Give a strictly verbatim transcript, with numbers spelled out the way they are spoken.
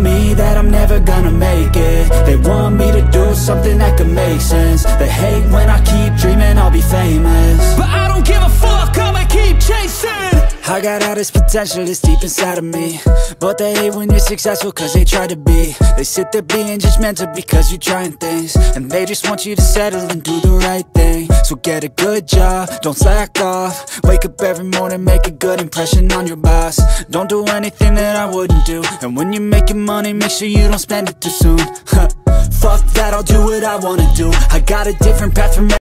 me that I'm never gonna make it. They want me to do something that could make sense. They hate when I keep dreaming I'll be famous, but I don't give a fuck, I'ma keep chasing. I got all this potential that's deep inside of me, but they hate when you're successful cause they try to be. They sit there being judgmental because you're trying things, and they just want you to settle and do the right thing. So get a good job, don't slack off. Wake up every morning, make a good impression on your boss. Don't do anything that I wouldn't do, and when you're making money, make sure you don't spend it too soon. Fuck that, I'll do what I wanna do. I got a different path from